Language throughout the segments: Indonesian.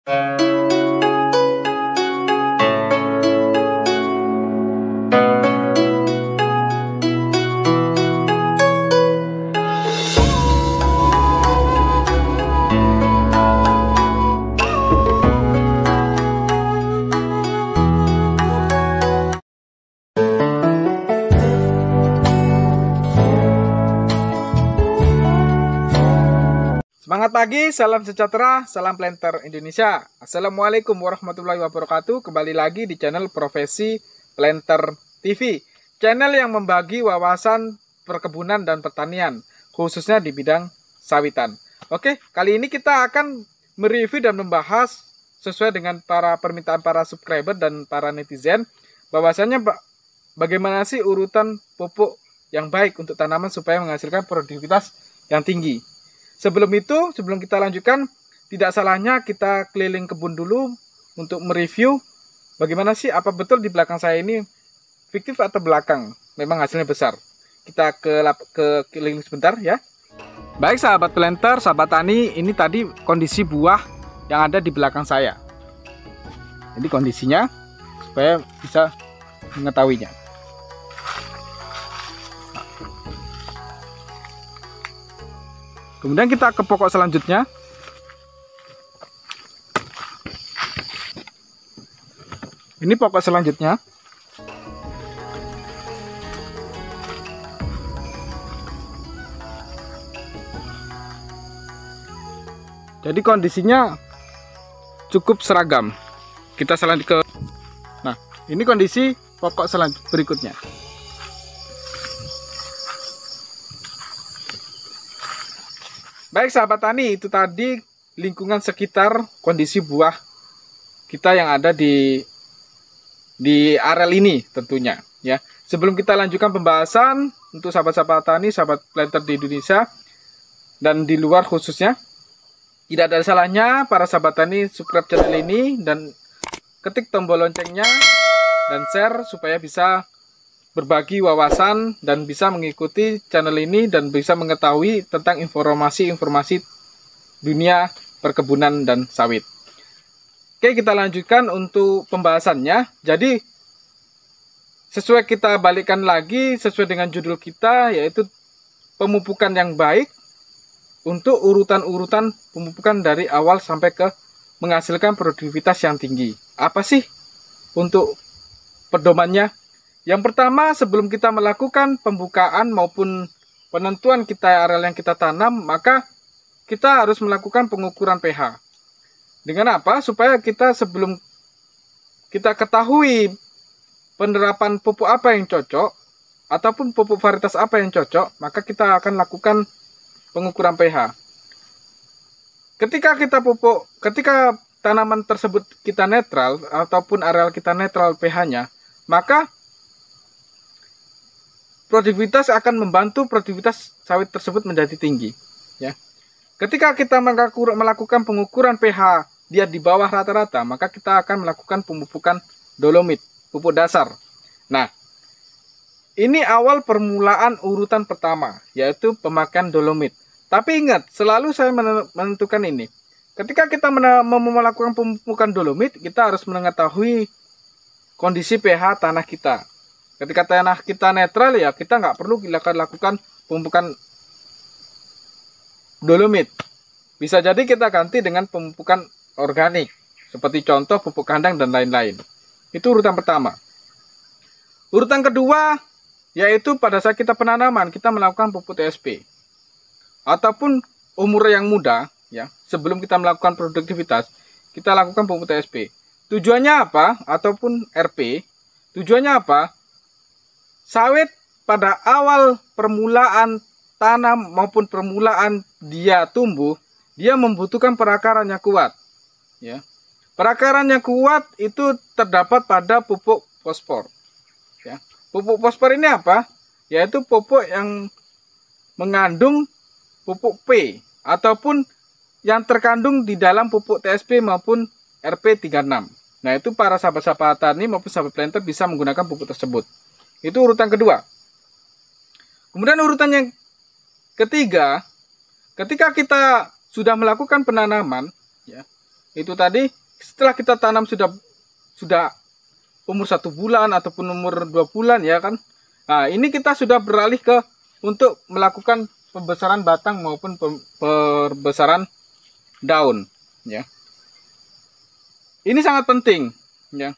Semangat pagi, salam sejahtera, salam planter Indonesia. Assalamualaikum warahmatullahi wabarakatuh. Kembali lagi di channel Profesi Planter TV, channel yang membagi wawasan perkebunan dan pertanian, khususnya di bidang sawitan. Oke, kali ini kita akan mereview dan membahas sesuai dengan permintaan para subscriber dan para netizen, bahwasannya bagaimana sih urutan pupuk yang baik untuk tanaman supaya menghasilkan produktivitas yang tinggi. Sebelum kita lanjutkan, tidak salahnya kita keliling kebun dulu untuk mereview bagaimana sih, apa betul di belakang saya ini fiktif atau belakang memang hasilnya besar. Kita ke keliling sebentar ya. Baik sahabat planter, sahabat tani, ini tadi kondisi buah yang ada di belakang saya. Jadi kondisinya supaya bisa mengetahuinya. Kemudian kita ke pokok selanjutnya. Ini pokok selanjutnya. Jadi kondisinya cukup seragam. Kita selanjut ke. Nah, ini kondisi pokok berikutnya. Baik sahabat tani, itu tadi lingkungan sekitar kondisi buah kita yang ada di areal ini tentunya ya. Sebelum kita lanjutkan pembahasan, untuk sahabat-sahabat tani, sahabat planter di Indonesia dan di luar khususnya, tidak ada salahnya para sahabat tani subscribe channel ini dan ketik tombol loncengnya dan share supaya bisa berbagi wawasan dan bisa mengikuti channel ini dan bisa mengetahui tentang informasi-informasi dunia perkebunan dan sawit. Oke, kita lanjutkan untuk pembahasannya. Jadi sesuai, kita balikkan lagi sesuai dengan judul kita, yaitu pemupukan yang baik untuk urutan-urutan pemupukan dari awal sampai ke menghasilkan produktivitas yang tinggi. Apa sih untuk pedomannya? Yang pertama, sebelum kita melakukan pembukaan maupun penentuan kita areal yang kita tanam, maka kita harus melakukan pengukuran pH. Dengan apa? Supaya kita sebelum kita ketahui penerapan pupuk apa yang cocok ataupun pupuk varietas apa yang cocok, maka kita akan lakukan pengukuran pH. Ketika tanaman tersebut kita netral ataupun areal kita netral pH-nya, maka produktivitas akan membantu produktivitas sawit tersebut menjadi tinggi ya. Ketika kita melakukan pengukuran pH dia di bawah rata-rata, maka kita akan melakukan pemupukan dolomit, pupuk dasar. Nah, ini awal permulaan urutan pertama, yaitu pemakaian dolomit. Tapi ingat, selalu saya menentukan ini. Ketika kita melakukan pemupukan dolomit, kita harus mengetahui kondisi pH tanah kita. Ketika tanah kita netral, ya kita nggak perlu lakukan pemupukan dolomit. Bisa jadi kita ganti dengan pemupukan organik, seperti contoh pupuk kandang dan lain-lain. Itu urutan pertama. Urutan kedua, yaitu pada saat kita penanaman, kita melakukan pupuk TSP. Ataupun umur yang muda, ya, sebelum kita melakukan produktivitas, kita lakukan pupuk TSP. Tujuannya apa? Ataupun RP, tujuannya apa? Sawit pada awal permulaan tanam maupun permulaan dia tumbuh, dia membutuhkan perakaran yang kuat. Ya. Perakaran yang kuat itu terdapat pada pupuk fosfor. Ya. Pupuk fosfor ini apa? Yaitu pupuk yang mengandung pupuk P ataupun yang terkandung di dalam pupuk TSP maupun RP36. Nah, itu para sahabat-sahabat tani maupun sahabat planter bisa menggunakan pupuk tersebut. Itu urutan kedua. Kemudian urutan yang ketiga, ketika kita sudah melakukan penanaman, ya, itu tadi setelah kita tanam sudah umur 1 bulan ataupun umur 2 bulan ya kan. Nah, ini kita sudah beralih ke untuk melakukan pembesaran batang maupun pembesaran daun ya. Ini sangat penting ya.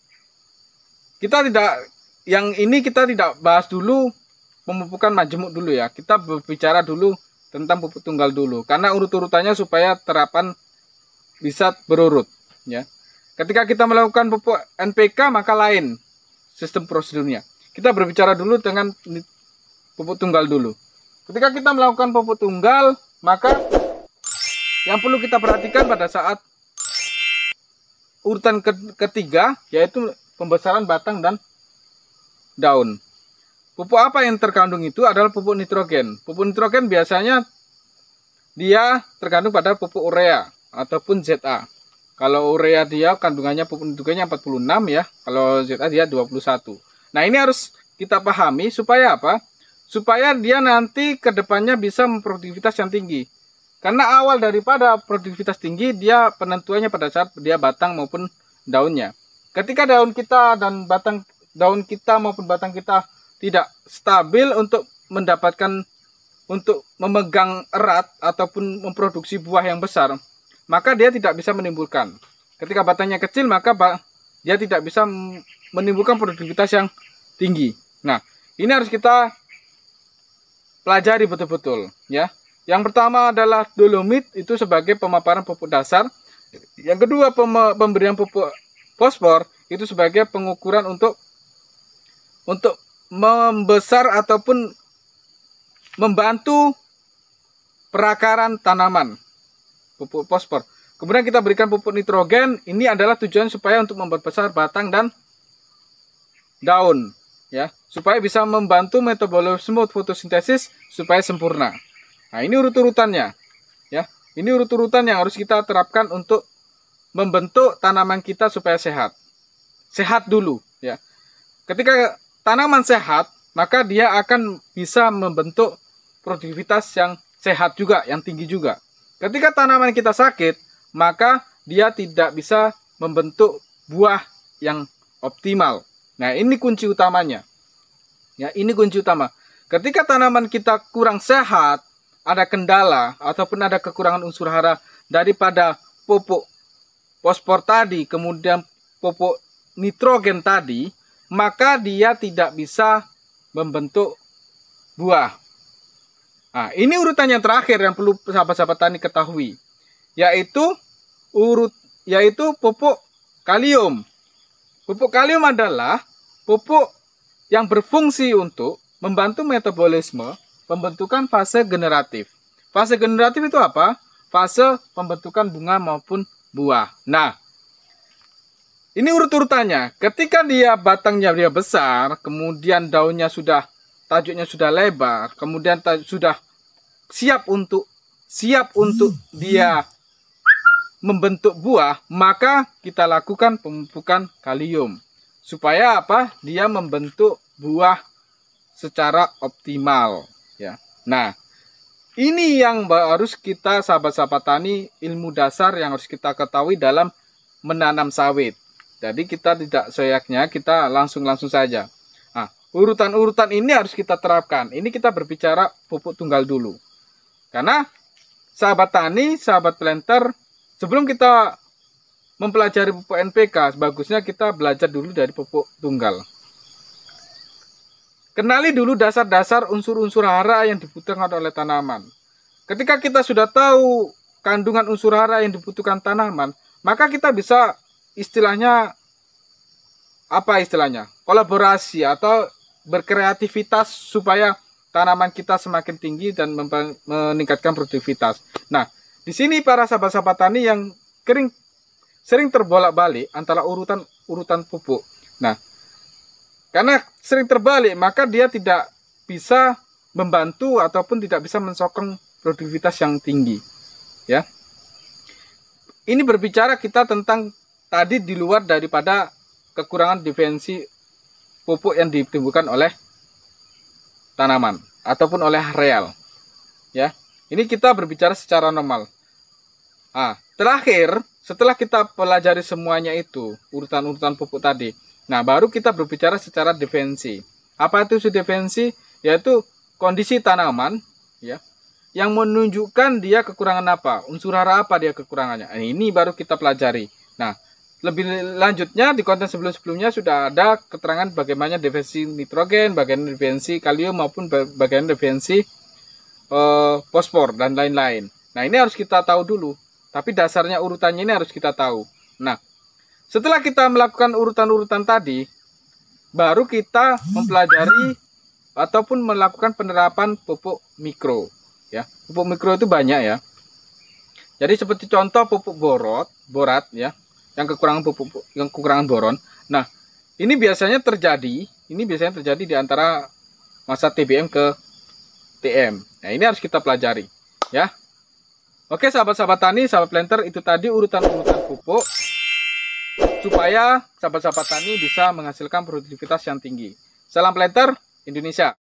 Kita tidak bahas dulu pemupukan majemuk dulu ya. Kita berbicara dulu tentang pupuk tunggal dulu karena urut-urutannya supaya terapan bisa berurut ya. Ketika kita melakukan pupuk NPK maka lain sistem prosedurnya. Kita berbicara dulu dengan pupuk tunggal dulu. Ketika kita melakukan pupuk tunggal, maka yang perlu kita perhatikan pada saat urutan ketiga yaitu pembesaran batang dan daun. Pupuk apa yang terkandung itu adalah pupuk nitrogen. Pupuk nitrogen biasanya dia terkandung pada pupuk urea ataupun ZA. Kalau urea dia kandungannya pupuk nitrogennya 46 ya. Kalau ZA dia 21. Nah, ini harus kita pahami supaya apa? Supaya dia nanti ke depannya bisa memproduktivitas yang tinggi. Karena awal daripada produktivitas tinggi dia penentuannya pada saat dia batang maupun daunnya. Ketika daun kita dan daun kita maupun batang kita tidak stabil untuk mendapatkan untuk memegang erat ataupun memproduksi buah yang besar, maka dia tidak bisa menimbulkan. Ketika batangnya kecil maka dia tidak bisa menimbulkan produktivitas yang tinggi. Nah, ini harus kita pelajari betul-betul ya. Yang pertama adalah dolomit itu sebagai pemaparan pupuk dasar. Yang kedua pemberian pupuk fosfor itu sebagai pengukuran untuk membesar ataupun membantu perakaran tanaman. Pupuk fosfor. Kemudian kita berikan pupuk nitrogen, ini adalah tujuan supaya untuk memperbesar batang dan daun ya, supaya bisa membantu metabolisme fotosintesis supaya sempurna. Nah, ini urut-urutannya ya. Ini urut-urutan yang harus kita terapkan untuk membentuk tanaman kita supaya sehat. Sehat dulu ya. Ketika tanaman sehat, maka dia akan bisa membentuk produktivitas yang sehat juga, yang tinggi juga. Ketika tanaman kita sakit, maka dia tidak bisa membentuk buah yang optimal. Nah, ini kunci utamanya. Ya, ini kunci utama. Ketika tanaman kita kurang sehat, ada kendala ataupun ada kekurangan unsur hara daripada pupuk fosfor tadi, kemudian pupuk nitrogen tadi, maka dia tidak bisa membentuk buah. Nah, ini urutan yang terakhir yang perlu sahabat-sahabat tani ketahui, yaitu pupuk kalium. Pupuk kalium adalah pupuk yang berfungsi untuk membantu metabolisme pembentukan fase generatif. Fase generatif itu apa? Fase pembentukan bunga maupun buah. Nah, ini urut-urutannya. Ketika batangnya dia besar, kemudian daunnya tajuknya sudah lebar, kemudian sudah siap untuk dia membentuk buah, maka kita lakukan pemupukan kalium. Supaya apa? Dia membentuk buah secara optimal ya. Nah, ini yang harus kita sahabat-sahabat tani, ilmu dasar yang harus kita ketahui dalam menanam sawit. Jadi kita tidak seyaknya kita langsung saja. Nah, urutan-urutan ini harus kita terapkan. Ini kita berbicara pupuk tunggal dulu. Karena sahabat tani, sahabat planter, sebelum kita mempelajari pupuk NPK, bagusnya kita belajar dulu dari pupuk tunggal. Kenali dulu dasar-dasar unsur-unsur hara yang dibutuhkan oleh tanaman. Ketika kita sudah tahu kandungan unsur hara yang dibutuhkan tanaman, maka kita bisa kolaborasi atau berkreativitas supaya tanaman kita semakin tinggi dan meningkatkan produktivitas. Nah, di sini para sahabat-sahabat tani yang sering terbolak-balik antara urutan pupuk. Nah, karena sering terbalik, maka dia tidak bisa membantu ataupun tidak bisa mensokong produktivitas yang tinggi. Ya, ini berbicara kita tentang tadi di luar daripada kekurangan defensi pupuk yang ditimbulkan oleh tanaman ataupun oleh areal. Ya, ini kita berbicara secara normal. Terakhir setelah kita pelajari semuanya itu, urutan-urutan pupuk tadi, nah baru kita berbicara secara defensi. Apa itu defensi? Yaitu kondisi tanaman ya yang menunjukkan dia kekurangan apa, unsur hara apa dia kekurangannya. Nah, ini baru kita pelajari. Nah, lebih lanjutnya di konten sebelum-sebelumnya sudah ada keterangan bagaimana defensi nitrogen, bagaimana defensi kalium maupun bagaimana defensi fosfor dan lain-lain. Nah, ini harus kita tahu dulu. Tapi dasarnya urutannya ini harus kita tahu. Nah, setelah kita melakukan urutan-urutan tadi, baru kita mempelajari ataupun melakukan penerapan pupuk mikro. Ya, pupuk mikro itu banyak ya. Jadi seperti contoh pupuk borat ya, yang kekurangan boron. Nah, ini biasanya terjadi di antara masa TBM ke TM. Nah, ini harus kita pelajari ya. Oke sahabat-sahabat tani, sahabat planter, itu tadi urutan-urutan pupuk supaya sahabat-sahabat tani bisa menghasilkan produktivitas yang tinggi. Salam planter Indonesia.